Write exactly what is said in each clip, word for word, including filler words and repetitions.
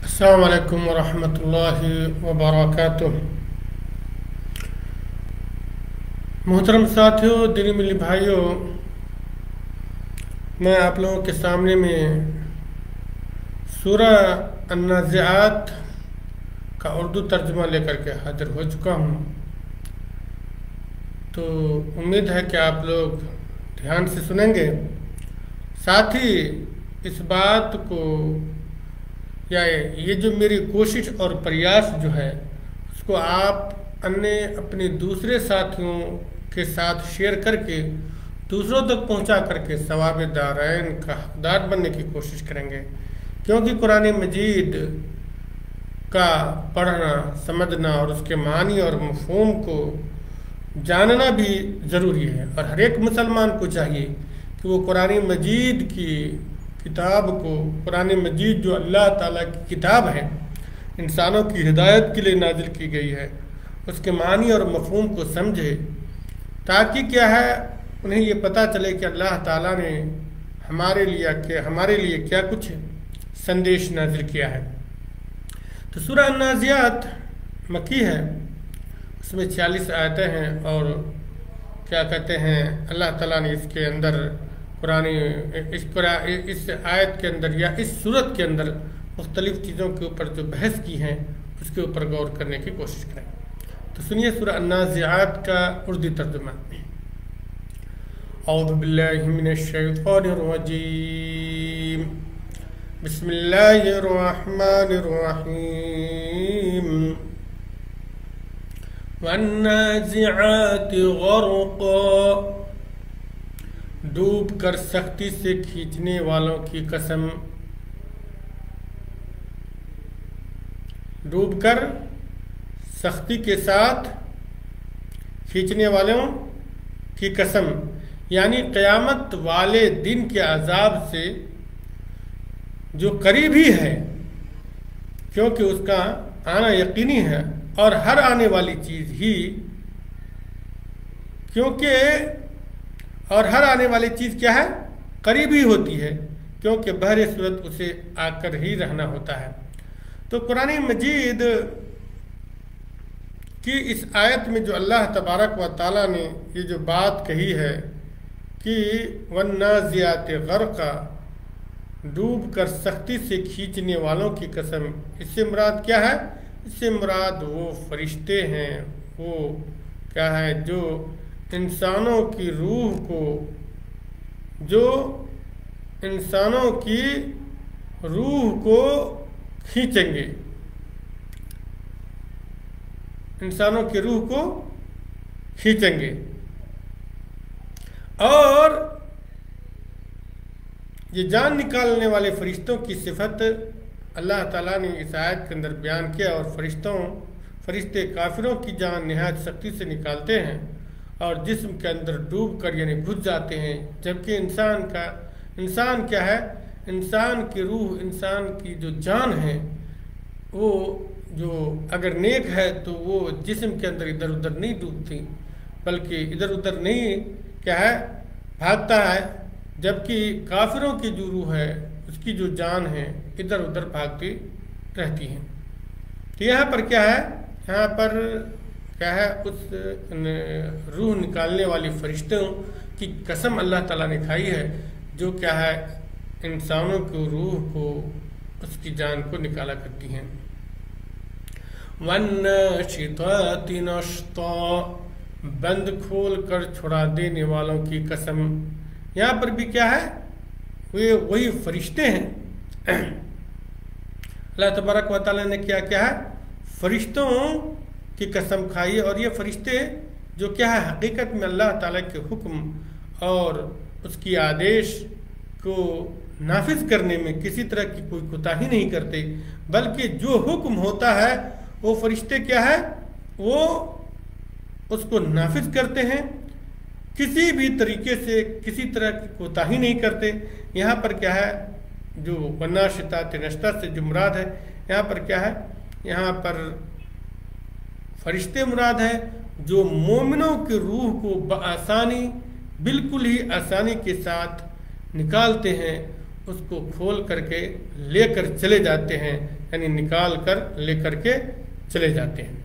السلام علیکم ورحمۃ اللہ وبرکاتہ۔ محترم ساتھیوں، دینی ملی بھائیوں، میں آپ لوگوں کے سامنے میں سورہ النازعات کا اردو ترجمہ لے کر کے حاضر ہو چکا ہوں۔ تو امید ہے کہ آپ لوگ دھیان سے سنیں گے، ساتھ ہی اس بات کو یا یہ جو میری کوشش اور پریاس جو ہے اس کو آپ انے اپنے دوسرے ساتھیوں کے ساتھ شیئر کر کے دوسروں تک پہنچا کر کے ثواب دارین کا حقدار بننے کی کوشش کریں گے، کیونکہ قرآن مجید کا پڑھنا، سمجھنا اور اس کے معنی اور مفہوم کو جاننا بھی ضروری ہے، اور ہر ایک مسلمان کو چاہیے کہ وہ قرآن مجید کی کتاب کو، قرآن مجید جو اللہ تعالیٰ کی کتاب ہے، انسانوں کی ہدایت کے لیے نازل کی گئی ہے، اس کے معنی اور مفہوم کو سمجھے، تاکہ کیا ہے انہیں یہ پتہ چلے کہ اللہ تعالیٰ نے ہمارے لیے کہ ہمارے لیے کیا کچھ سندیش نازل کیا ہے۔ تو سورہ النازعات مکی ہے، اس میں چھیالیس آیتیں ہیں، اور کیا کہتے ہیں اللہ تعالیٰ نے اس کے اندر قرآن اس اس آیت کے اندر یا اس صورت کے اندر مختلف چیزوں کے اوپر جو بحث کی ہیں اس کے اوپر غور کرنے کی کوشش کریں۔ تو سنیے سورہ النازعات کا اردو ترجمہ۔ اعوذ باللہ من الشیطان الرجیم، بسم اللہ الرحمن الرحیم، والنازعات غرقا، ڈوب کر سختی سے کھینچنے والوں کی قسم، ڈوب کر سختی کے ساتھ کھینچنے والوں کی قسم، یعنی قیامت والے دن کے عذاب سے جو قریب ہی ہے، کیونکہ اس کا آنا یقینی ہے، اور ہر آنے والی چیز ہی کیونکہ اور ہر آنے والی چیز کیا ہے، قریب ہی ہوتی ہے، کیونکہ بہر صورت اسے آ کر ہی رہنا ہوتا ہے۔ تو قرآن مجید کی اس آیت میں جو اللہ تبارک و تعالیٰ نے یہ جو بات کہی ہے کہ والنازعات غرقا، ڈوب کر سختی سے کھینچنے والوں کی قسم، اس سے مراد کیا ہے؟ اس سے مراد وہ فرشتے ہیں، وہ کیا ہے جو انسانوں کی روح کو جو انسانوں کی روح کو کھینچیں گے، انسانوں کی روح کو کھینچیں گے۔ اور یہ جان نکالنے والے فرشتوں کی صفت اللہ تعالیٰ نے اس آیت کے اندر بیان کیا، اور فرشتوں فرشتے کافروں کی جان نہایت سختی سے نکالتے ہیں اور جسم کے اندر ڈوب کر یعنی گھس جاتے ہیں، جبکہ انسان کا انسان کیا ہے، انسان کی روح، انسان کی جو جان ہے، وہ جو اگر نیک ہے تو وہ جسم کے اندر ادھر ادھر نہیں ڈوبتی، بلکہ ادھر ادھر نہیں کیا ہے بھاگتا ہے، جبکہ کافروں کی جو روح ہے، اس کی جو جان ہے، ادھر ادھر بھاگتی رہتی ہیں۔ تو یہاں پر کیا ہے، یہاں پر کیا ہے، اس روح نکالنے والی فرشتوں کی قسم اللہ تعالیٰ نے کھائی ہے، جو کیا ہے انسانوں کی روح کو، اس کی جان کو نکالا کرتی ہیں۔ وَالنَّاشِطَاتِ نَشْطًا، بند کھول کر چھڑا دینے والوں کی قسم، یہاں پر بھی کیا ہے، وہ وہی فرشتے ہیں۔ اللہ تبارک و تعالیٰ نے کیا کیا ہے، فرشتوں کی قسم کھائی، اور یہ فرشتے جو کیا ہے حقیقت میں اللہ تعالیٰ کے حکم اور اس کی آدیش کو نافذ کرنے میں کسی طرح کی کوئی کوتاہی نہیں کرتے، بلکہ جو حکم ہوتا ہے وہ فرشتے کیا ہے، وہ اس کو نافذ کرتے ہیں، کسی بھی طریقے سے کسی طرح کی کوتاہی نہیں کرتے۔ یہاں پر کیا ہے جو والناشطات نشطا سے جو مراد ہے، یہاں پر کیا ہے، یہاں پر فرشتے مراد ہیں جو مومنوں کی روح کو بآسانی، بالکل ہی آسانی کے ساتھ نکالتے ہیں، اس کو کھول کر کے لے کر چلے جاتے ہیں، یعنی نکال کر لے کر کے چلے جاتے ہیں۔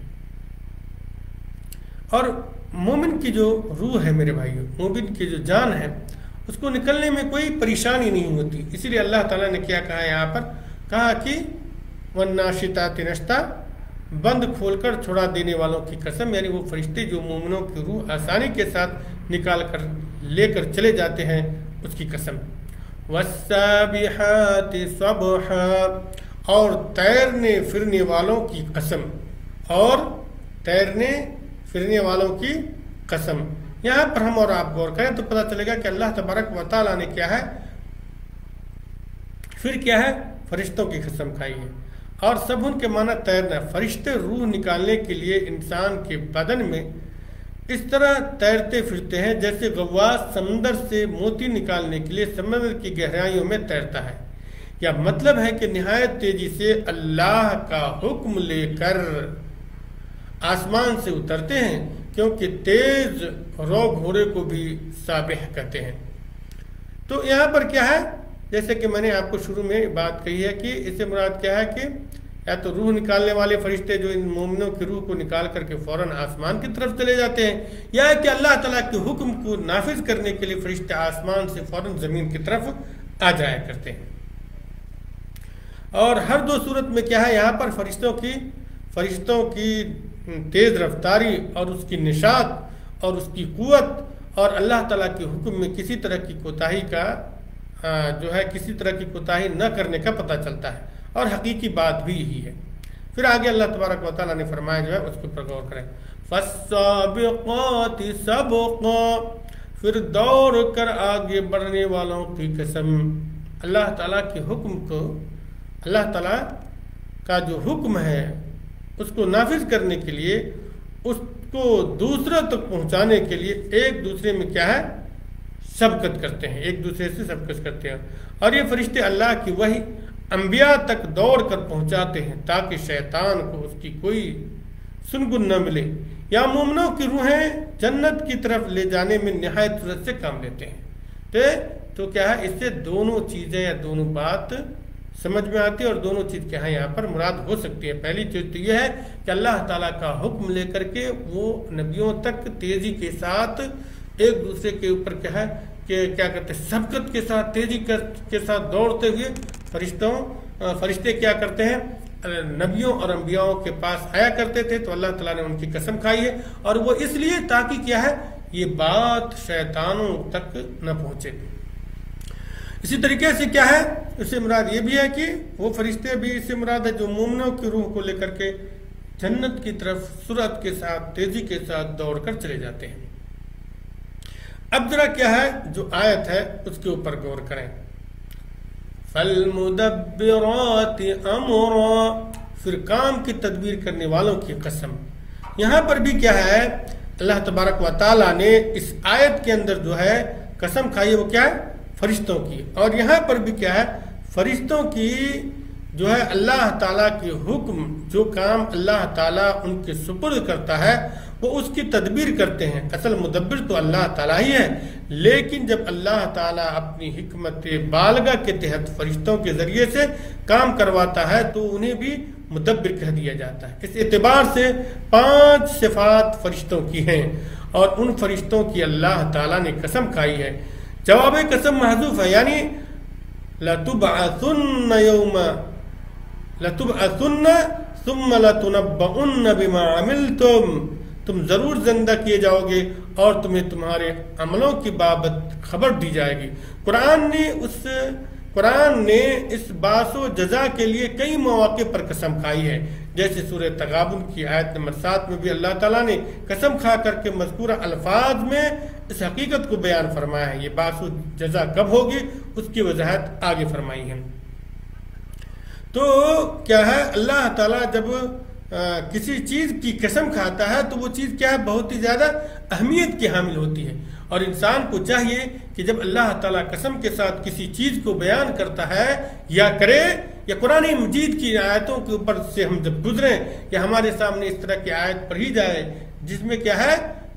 اور مومن کی جو روح ہے میرے بھائیو، مومن کی جو جان ہے، اس کو نکلنے میں کوئی پریشانی نہیں ہوتی۔ اسی لیے اللہ تعالیٰ نے کیا کہا یہاں پر، کہا کہ وَالنَّاشِطَاتِ نَشْطًا، بند کھول کر چھڑا دینے والوں کی قسم، یعنی وہ فرشتے جو مومنوں کی روح آسانی کے ساتھ نکال کر لے کر چلے جاتے ہیں، اس کی قسم۔ وَالسَّابِحَاتِ صَبْحًا، اور تیرنے پھرنے والوں کی قسم، اور تیرنے پھرنے والوں کی قسم۔ یہاں پر ہم اور آپ غور کریں تو پتہ چلے گا کہ اللہ تبارک و تعالیٰ نے کیا ہے، پھر کیا ہے، فرشتوں کی قسم کھائی ہے۔ اور سب ان کے معنی تیرنا، فرشتے روح نکالنے کے لیے انسان کے بدن میں اس طرح تیرتے پھرتے ہیں جیسے غواص سمندر سے موتی نکالنے کے لیے سمندر کی گہرائیوں میں تیرتا ہے۔ یا مطلب ہے کہ نہایت تیزی سے اللہ کا حکم لے کر آسمان سے اترتے ہیں، کیونکہ تیز رو گھوڑے کو بھی سابح کہتے ہیں۔ تو یہاں پر کیا ہے، جیسے کہ میں نے آپ کو شروع میں بات کہی ہے کہ اس سے مراد کیا ہے کہ یا تو روح نکالنے والے فرشتے جو ان مومنوں کی روح کو نکال کر کے فوراً آسمان کی طرف چلے جاتے ہیں، یا کہ اللہ تعالیٰ کے حکم کو نافذ کرنے کے لیے فرشتے آسمان سے فوراً زمین کی طرف آ جایا کرتے ہیں۔ اور ہر دو صورت میں کیا ہے، یہاں پر فرشتوں کی فرشتوں کی تیز رفتاری اور اس کی نشاط اور اس کی قوت اور اللہ تعالیٰ کے حکم میں کسی طرح کی کوتاہی کا جو ہے کسی طرح کی کوتاہی نہ کرنے کا پتہ چلتا ہے، اور حقیقی بات بھی یہی ہے۔ پھر آگے اللہ تبارک و تعالیٰ نے فرمایا جو ہے اس کے اوپر غور کریں، فَالسَّابِقَاتِ سَبْقًا، پھر دوڑ کر آگے بڑھنے والوں کی قسم۔ اللہ تعالیٰ کے حکم کو، اللہ تعالیٰ کا جو حکم ہے اس کو نافذ کرنے کے لیے، اس کو دوسروں تک پہنچانے کے لیے ایک دوسرے میں کیا ہے، سبقت کرتے ہیں، ایک دوسرے سے سبقت کرتے ہیں۔ اور یہ فرشتے اللہ کی وحی انبیاء تک دوڑ کر پہنچاتے ہیں تاکہ شیطان کو اس کی کوئی سنگن نہ ملے، یا مومنوں کی روحیں جنت کی طرف لے جانے میں نہایت صورت سے کام لیتے ہیں۔ تو کیا ہے، اس سے دونوں چیزیں یا دونوں بات سمجھ میں آتی ہے، اور دونوں چیز کیا ہے یہاں پر مراد ہو سکتی ہے۔ پہلی چیز تو یہ ہے کہ اللہ تعالیٰ کا حکم لے کر کے وہ نبیوں تک تیزی کے ساتھ ایک دوسرے کے اوپر کیا ہے کہ کیا کرتے ہیں، سبقت کے ساتھ تیزی کے ساتھ دوڑتے ہوئے فرشتوں فرشتے کیا کرتے ہیں، نبیوں اور انبیاءوں کے پاس آیا کرتے تھے۔ تو اللہ تعالیٰ نے ان کی قسم کھائی ہے، اور وہ اس لیے تاکہ کیا ہے، یہ بات شیطانوں تک نہ پہنچے۔ اسی طریقے سے کیا ہے، اس سے مراد یہ بھی ہے کہ وہ فرشتے بھی اس سے مراد ہے جو مومنوں کی روح کو لے کر کے جنت کی طرف سرعت کے ساتھ تیزی کے ساتھ دوڑ کر چلے جاتے ہیں۔ اب ذرا کیا ہے جو آیت ہے اس کے اوپر غور کریں، فَالْمُدَبِّرَاتِ أَمْرًا، پھر کام کی تدبیر کرنے والوں کی قسم۔ یہاں پر بھی کیا ہے، اللہ تبارک و تعالیٰ نے اس آیت کے اندر جو ہے قسم کھائی ہے، وہ کیا ہے، فرشتوں کی۔ اور یہاں پر بھی کیا ہے، فرشتوں کی جو ہے اللہ تعالیٰ کے حکم، جو کام اللہ تعالیٰ ان کے سپرد کرتا ہے وہ اس کی تدبیر کرتے ہیں۔ اصل مدبر تو اللہ تعالیٰ ہی ہے، لیکن جب اللہ تعالیٰ اپنی حکمت بالغہ کے تحت فرشتوں کے ذریعے سے کام کرواتا ہے تو انہیں بھی مدبر کہہ دیا جاتا ہے۔ اس اعتبار سے پانچ صفات فرشتوں کی ہیں، اور ان فرشتوں کی اللہ تعالیٰ نے قسم کھائی ہے۔ جواب قسم محذوف ہے، یعنی لَتُبْعَثُنَّ يَوْمَ لَتُبْعَثُنَّ ثُمَّ لَتُنَبَّؤُنَّ بِمَا عَمِلْتُمْ، تم ضرور زندہ کیے جاؤ گے اور تمہیں تمہارے عملوں کی بابت خبر دی جائے گی۔ قرآن نے اس قرآن نے اس باس و جزا کے لیے کئی مواقع پر قسم کھائی ہے، جیسے سورہ تغابن کی آیت نمبر سات میں بھی اللہ تعالیٰ نے قسم کھا کر کے مذکورہ الفاظ میں اس حقیقت کو بیان فرمایا ہے۔ یہ باس و جزا کب ہوگی اس کی وضاحت آگے فرمائی ہے۔ تو کیا ہے، اللہ تعالیٰ جب کسی چیز کی قسم کھاتا ہے تو وہ چیز کیا ہے، بہت ہی زیادہ اہمیت کی حامل ہوتی ہے، اور انسان کو چاہیے کہ جب اللہ تعالیٰ قسم کے ساتھ کسی چیز کو بیان کرتا ہے یا کرے، یا قرآن مجید کی آیتوں کے اوپر سے ہم جب گزریں یا ہمارے سامنے اس طرح کی آیت پڑھی جائے جس میں کیا ہے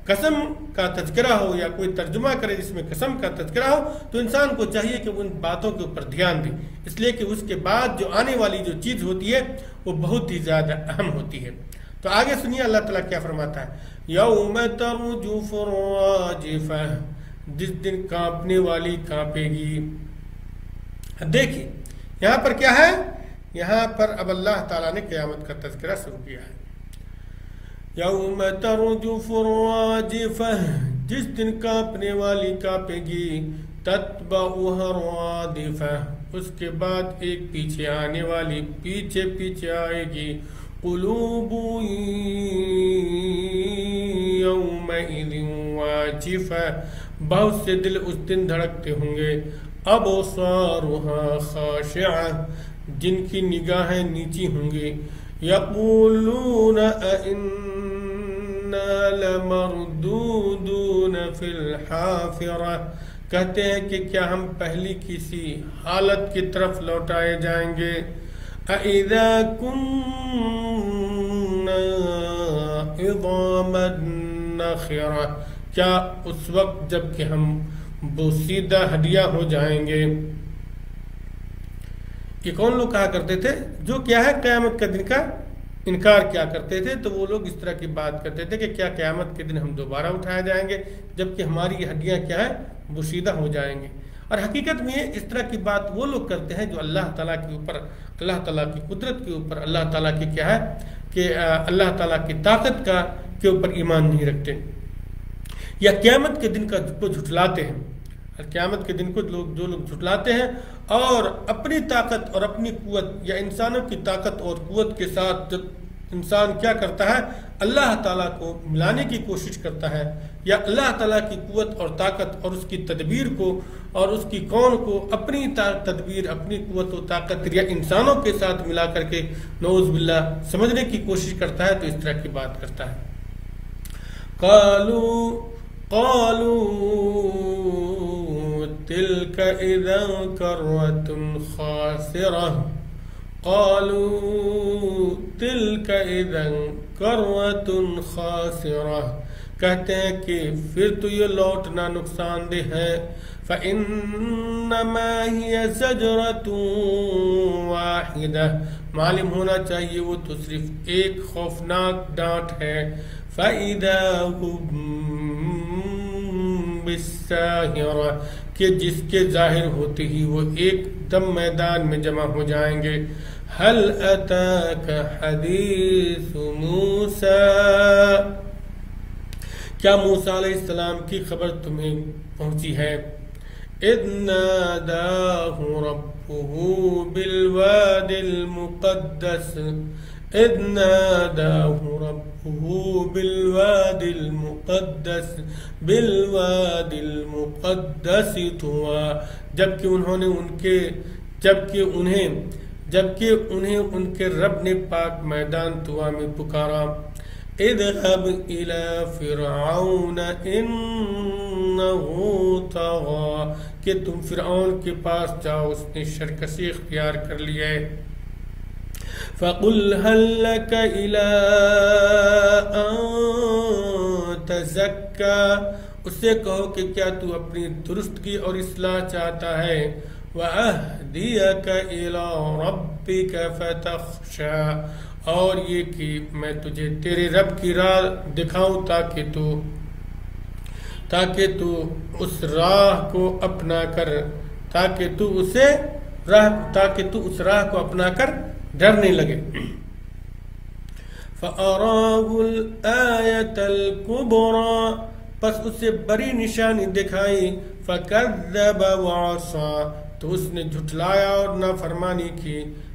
قسم کا تذکرہ ہو یا کوئی ترجمہ کرے جس میں قسم کا تذکرہ ہو تو انسان کو چاہیے کہ ان باتوں کے اوپر دھیان دے، اس لیے کہ اس کے بعد جو آنے والی جو چیز ہوتی ہے وہ بہت ہی زیادہ اہم ہوتی ہے۔ تو آگے سنیے اللہ تعالیٰ کیا فرماتا ہے، یوم ترجف الراجفہ، جس دن کانپنے والی کانپے گی۔ دیکھیے یہاں پر کیا ہے، یہاں پر اب اللہ تعالیٰ نے قیامت کا تذکرہ شروع کیا ہے۔ یوم ترجف الراجفہ، جس دن کانپنے والی کانپے گی، تتبعها الرادفہ، اس کے بعد ایک پیچھے آنے والی پیچھے پیچھے آئے گی، قلوب یومئذ واجفہ، بہت سے دل اس دن دھڑکتے ہوں گے، ابصارها خاشعہ، جن کی نگاہیں نیچی ہوں گی، یقولون اِنَّا لَمَرْدُودُونَ فِي الْحَافِرَةِ، کہتے ہیں کہ کیا ہم پہلی کسی حالت کی طرف لوٹائے جائیں گے، اَإِذَا كُنَّا عِظَامًا نَخِرَةً، کیا اس وقت جب کہ ہم بوسیدہ ہڈیاں ہو جائیں گے۔ یہ کون لوگ کہا کرتے تھے؟ جو کیا ہے قیامت کے دن کا انکار کیا کرتے تھے، تو وہ لوگ اس طرح کی بات کرتے تھے کہ کیا قیامت کے دن ہم دوبارہ اٹھائے جائیں گے جبکہ ہماری ہڈیاں کیا ہے بوسیدہ ہو جائیں گے۔ اور حقیقت میں اس طرح کی بات وہ لوگ کرتے ہیں جو اللہ تعالیٰ کے اوپر، اللہ تعالیٰ کی قدرت کے اوپر، اللہ تعالیٰ کی کیا ہے کہ اللہ تعالیٰ کی طاقت کا کے اوپر ایمان نہیں رکھتے، یا قیامت کے دن کا کو جھٹلاتے ہیں۔ قیامت کے دن کو لوگ جو لوگ جھٹلاتے ہیں اور اپنی طاقت اور اپنی قوت یا انسانوں کی طاقت اور قوت کے ساتھ جب انسان کیا کرتا ہے اللہ تعالیٰ کو ملانے کی کوشش کرتا ہے، یا اللہ تعالیٰ کی قوت اور طاقت اور اس کی تدبیر کو اور اس کی کون کو اپنی تدبیر، اپنی قوت و طاقت یا انسانوں کے ساتھ ملا کر کے نعوذ باللہ سمجھنے کی کوشش کرتا ہے، تو اس طرح کی بات کرتا ہے۔ قالوا قالوا تلك اذا کرۃ خاسرہ، قالوا تلك اذا کرۃ خاسرہ، کہتے ہیں کہ پھر تو یہ لوٹنا نقصان دہ ہے، فإنما هي زجرة واحدہ، معلوم ہونا چاہیے وہ تو صرف ایک خوفناک ڈانٹ ہے، فإذا هم بالساہرہ، کہ جس کے ظاہر ہوتے ہی وہ ایک دم میدان میں جمع ہو جائیں گے۔ هل أتاك حدیث موسیٰ، کیا موسیٰ علیہ السلام کی خبر تمہیں پہنچی ہے؟ اذ ناداہ ربہ بالواد المقدس، اذ ناداہ ربہ بالواد المقدس، بالواد المقدس طویٰ، جبکہ انہوں نے ان کے جبکہ انہیں جبکہ انہیں ان کے رب نے پاک میدان طویٰ میں پکارا۔ اذهب الى فرعون انه طغى، کہ تم فرعون کے پاس جاؤ، اس نے سرکشی اختیار کر لی ہے۔ فقل هل لك الى ان تزكى، اس سے کہو کہ کیا تو اپنی درستگی اور اصلاح چاہتا ہے۔ وَأَهْدِيَكَ إِلَىٰ رَبِّكَ فَتَخْشَىٰ، اور یہ کہ میں تجھے تیرے رب کی راہ دکھاؤں تاکہ تو تاکہ تو اس راہ کو اپنا کر تاکہ تو اسے راہ تاکہ تو اس راہ کو اپنا کر ڈرنے لگے۔ فَأَرَاهُ الْآيَةَ الْكُبْرَىٰ، پس اسے بڑی نشانی دکھائی۔ فَكَذَّبَ وَعَصَىٰ، تو اس نے جھٹلایا اور نافرمانی کی۔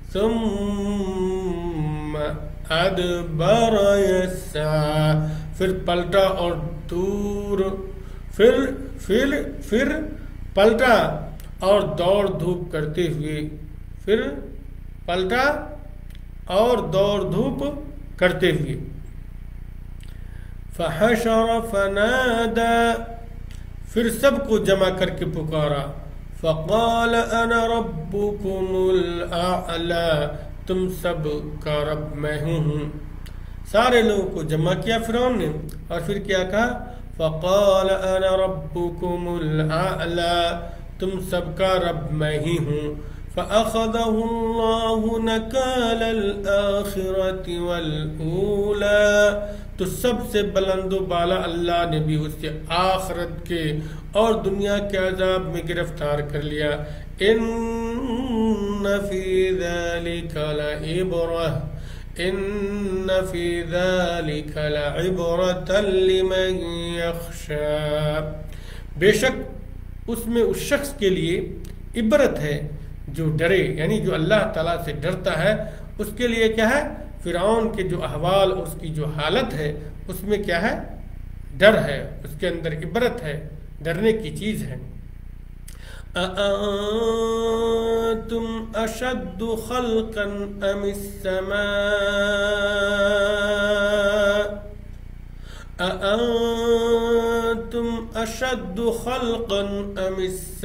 ثُمَّ أَدْبَرَ يَسْعَىٰ، پھر پلٹا اور دور پھر پھر پھر پلٹا اور دوڑ دھوپ کرتے ہوئے پھر پلٹا اور دوڑ دھوپ کرتے ہوئے۔ فحشر فنادى، پھر سب کو جمع کر کے پکارا۔ فقال انا ربكم الاعلى، تم سب کا رب میں ہوں۔ سارے لوگوں کو جمع کیا فرعون نے، اور پھر کیا کہا؟ فقال انا ربكم الاعلى، تم سب کا رب میں ہی ہوں۔ فأخذه الله نكال الآخرة والأولى، تو سب سے بلند و بالا اللہ نے بھی اسے آخرت کے اور دنیا کے عذاب میں گرفتار کر لیا۔ ان فی ذلک لعبرۃ ان فی ذلک لعبرۃ لمن یخشی، بے شک اس میں اس شخص کے لیے عبرت ہے جو ڈرے، یعنی جو اللہ تعالیٰ سے ڈرتا ہے اس کے لیے کیا ہے؟ فرعون کے جو احوال اور اس کی جو حالت ہے اس میں کیا ہے؟ ڈر ہے، اس کے اندر عبرت ہے، ڈرنے کی چیز ہے۔ اَأَنتُمْ أَشَدُّ خَلْقًا أَمِ السَّمَاءُ أَأَنتُمْ أَشَدُّ خَلْقًا أَمِ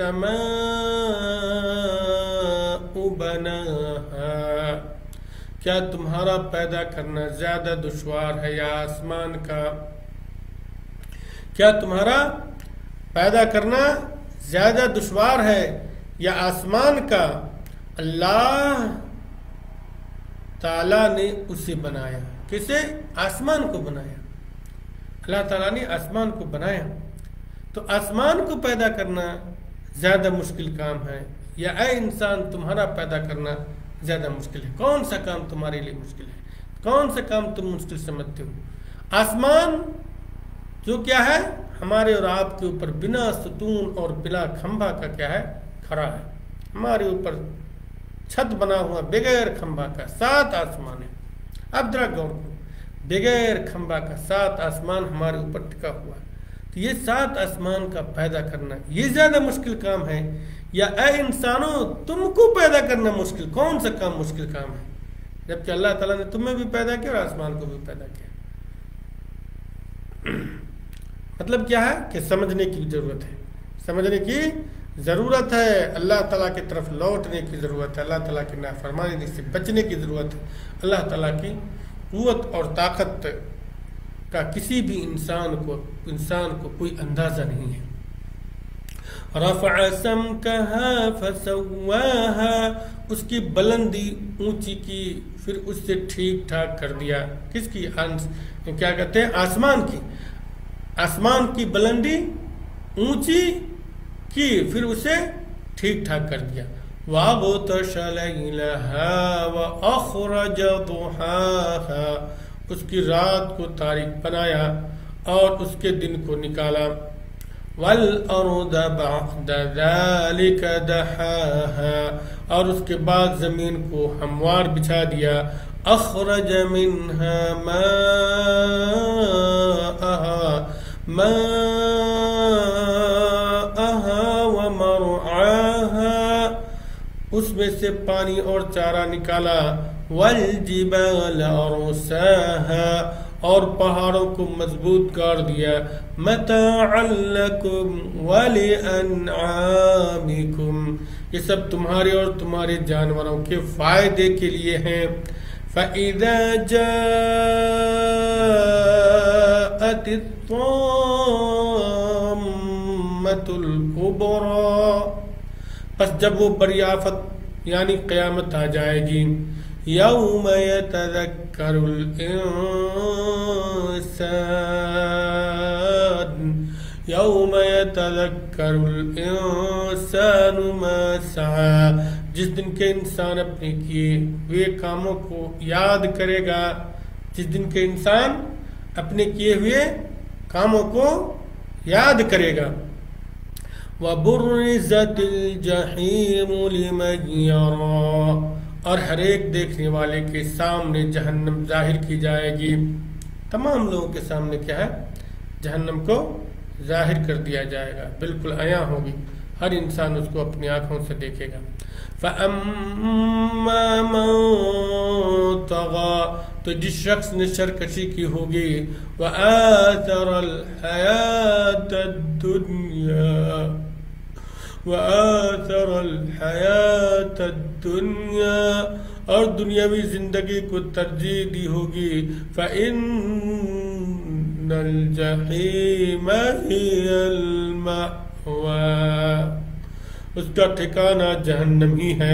السَّمَاءُ بَنَاهَا، کیا تمہارا پیدا کرنا زیادہ دشوار ہے یا آسمان کا؟ کیا تمہارا پیدا کرنا زیادہ دشوار ہے یا آسمان کا؟ اللہ تعالیٰ نے اسے بنایا، کسے؟ آسمان کو بنایا۔ اللہ تعالیٰ نے آسمان کو بنایا، تو آسمان کو پیدا کرنا زیادہ مشکل کام ہے یا اے انسان تمہارا پیدا کرنا زیادہ مشکل ہے؟ کون سا کام تمہارے لیے مشکل ہے؟ کون سا کام تم مشکل سمجھتے ہو؟ آسمان جو کیا ہے ہمارے اور آپ کے اوپر بنا ستون اور بلا کھمبا کا کیا ہے؟ کھڑا ہے، ہمارے اوپر چھت بنا ہوا بغیر کھمبا کا سات آسمان ہے۔ اب ذرا غور کرو، بغیر کھمبا کا سات آسمان ہمارے اوپر ٹکا ہوا ہے، تو یہ سات آسمان کا پیدا کرنا یہ زیادہ مشکل کام ہے یا اے انسانوں تم کو پیدا کرنا مشکل؟ کون سا کام مشکل کام ہے جبکہ اللہ تعالیٰ نے تمہیں بھی پیدا کیا اور آسمان کو بھی پیدا کیا؟ مطلب کیا ہے کہ سمجھنے کی ضرورت ہے، سمجھنے کی ضرورت ہے، اللہ تعالیٰ کی طرف لوٹنے کی ضرورت ہے، اللہ تعالیٰ کی نافرمانی سے بچنے کی ضرورت ہے۔ اللہ تعالیٰ کی قوت اور طاقت کا کسی بھی انسان کو انسان کو کوئی اندازہ نہیں ہے۔ رفع سمکہا فسواہا، اس کی بلندی اونچی کی پھر اس سے ٹھیک ٹھاک کر دیا۔ کس کی؟ کیا کہتے ہیں؟ آسمان کی۔ آسمان کی بلندی اونچی کی پھر اسے ٹھیک ٹھاک کر دیا۔ وَأَغْطَشَ لَيْلَهَا وَأَخْرَجَ ضُحَاهَا، اس کی رات کو تاریک بنایا اور اس کے دن کو نکالا۔ وَالْأَرْضَ بَعْدَ ذَلِكَ دَحَاهَا، اور اس کے بعد زمین کو ہموار بچھا دیا۔ أَخْرَجَ مِنْهَا مَاءَهَا مَاءَهَا وَمَرْعَاهَا، اس میں سے پانی اور چارہ نکالا۔ وَالْجِبَالَ أَرْسَاهَا، اور پہاڑوں کو مضبوط کر دیا۔ مَتَاعًا لَكُمْ وَلِأَنْعَامِكُمْ، یہ سب تمہارے اور تمہارے جانوروں کے فائدے کے لیے ہیں۔ فَإِذَا جَاءَتِ الطَّامَّةُ الْكُبْرَى، پس جب وہ بریافت یعنی قیامت آ جائے گی۔ یوم یتذکر الانسان یوم یتذکر الانسان ما سعی، جس دن کے انسان اپنے کیے ہوئے کاموں کو یاد کرے گا، جس دن کے انسان اپنے کیے ہوئے کاموں کو یاد کرے گا۔ وَبُرِّزَتِ الْجَحِيمُ لِمَنْ يَرَى، اور ہر ایک دیکھنے والے کے سامنے جہنم ظاہر کی جائے گی۔ تمام لوگوں کے سامنے کیا ہے؟ جہنم کو ظاہر کر دیا جائے گا، بالکل عیاں ہوگی، ہر انسان اس کو اپنی آنکھوں سے دیکھے گا۔ فَأَمَّا مَنْ طَغَى، تو جس شخص نے سرکشی کی ہوگی، وَآثَرَ الْحَيَاةَ الدُّنْيَا وَآثَرَ الْحَيَاةَ الدُّنْيَا، اور دنیاوی زندگی کو ترجیح دی ہوگی۔ فَإِنَّ الجحیم ہی المأوى، اس کا ٹھکانہ جہنم ہی ہے۔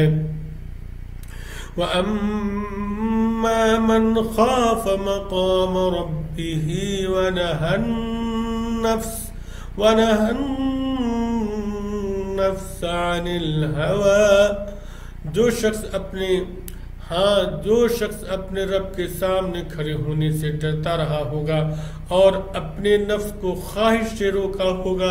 وَأَمَّا مَنْ خَافَ مَقَامَ رَبِّهِ وَنَهَى النَّفْسَ وَنَهَى النَّفْسَ عَنِ الْهَوَى، جو شخص اپنے ہاں جو شخص اپنے رب کے سامنے کھڑے ہونے سے ڈرتا رہا ہوگا اور اپنے نفس کو خواہش سے روکا ہوگا،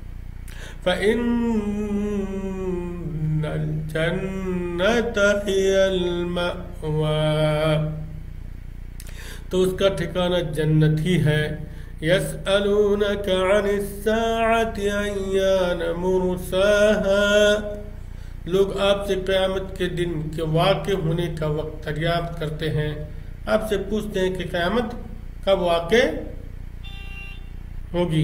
فَإِنَّ الْجَنَّةَ هِيَ الْمَأْوَى، تو اس کا ٹھکانہ جنت ہی ہے۔ يَسْأَلُونَكَ عَنِ السَّاعَةِ أَيَّانَ مُرْسَاهَا، لوگ آپ سے قیامت کے دن کے واقع ہونے کا وقت دریافت کرتے ہیں، آپ سے پوچھتے ہیں کہ قیامت کب واقع ہوگی۔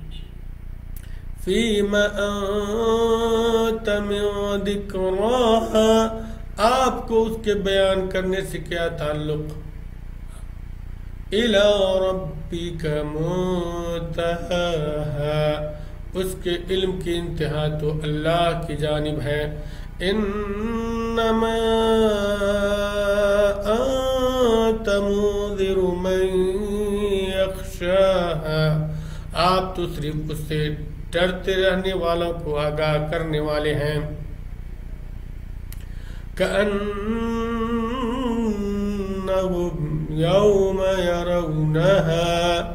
فِيمَ أَنْتَ مِنْ ذِكْرَاهَا، آپ کو اس کے بیان کرنے سے کیا تعلق؟ إِلَى رَبِّكَ مُنْتَهَاهَا، اس کے علم کی انتہا تو اللہ کی جانب ہے۔ انما انت منذر من یخشاها، آپ تو صرف اس سے ڈرتے رہنے والوں کو آگاہ کرنے والے ہیں۔ كأنهم يوم يرونها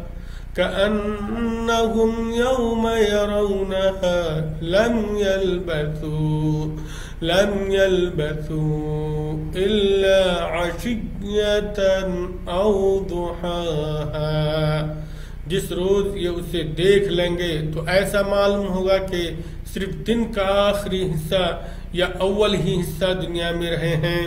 كأنهم يوم يرونها لم يلبثوا لم يلبثوا إلا عشية أو ضحاها، جس روز یہ اسے دیکھ لیں گے تو ایسا معلوم ہوگا کہ صرف دن کا آخری حصہ یا اول ہی حصہ دنیا میں رہے ہیں۔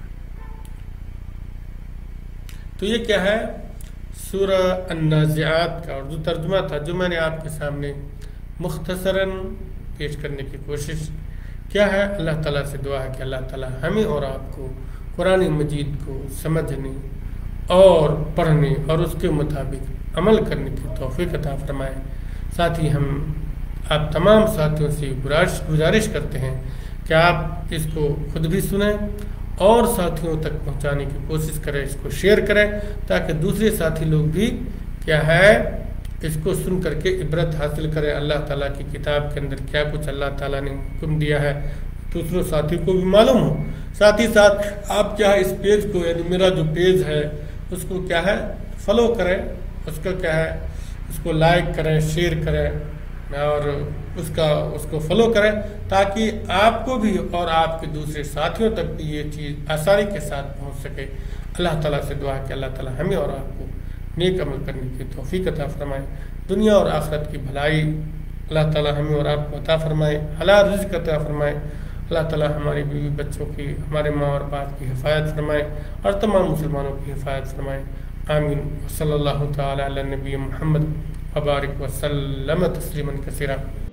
تو یہ کیا ہے؟ سورہ النازعات کا اردو ترجمہ تھا جو میں نے آپ کے سامنے مختصراً پیش کرنے کی کوشش کیا ہے۔ اللہ تعالیٰ سے دعا ہے کہ اللہ تعالیٰ ہمیں اور آپ کو قرآن مجید کو سمجھنے اور پڑھنے اور اس کے مطابق عمل کرنے کی توفیق عطا فرمائے۔ ساتھ ہی ہم آپ تمام ساتھیوں سے گزارش کرتے ہیں کہ آپ اس کو خود بھی سنیں اور ساتھیوں تک پہنچانے کی کوشش کریں، اس کو شیئر کریں تاکہ دوسرے ساتھی لوگ بھی کیا ہے اس کو سن کر کے عبرت حاصل کریں۔ اللہ تعالیٰ کی کتاب کے اندر کیا کچھ اللہ تعالیٰ نے حکم دیا ہے دوسروں ساتھی کو بھی معلوم ہو۔ ساتھ ہی ساتھ آپ کیا ہے اس پیج کو، یعنی میرا جو پیج ہے اس کو کیا ہے فالو کریں، اس کا کیا ہے اس کو لائک کریں، شیئر کریں اور اس کا اس کو فالو کریں تاکہ آپ کو بھی اور آپ کے دوسرے ساتھیوں تک بھی یہ چیز آسانی کے ساتھ پہنچ سکے۔ اللہ تعالیٰ سے دعا کہ اللہ تعالیٰ ہمیں اور آپ کو نیک عمل کرنے کی توفیق عطا فرمائے، دنیا اور آخرت کی بھلائی اللہ تعالیٰ ہمیں اور آپ کو عطا فرمائے، حلال رزق عطا فرمائے۔ اللہ تعالیٰ ہماری بیوی بچوں کی، ہمارے ماں اور باپ کی حفاظت فرمائے اور تمام مسلمانوں کی حفاظت فرمائے۔ آمین۔ صلی اللہ تعالیٰ علی نبی محمد وبارک وسلم تسلیما کثیرا۔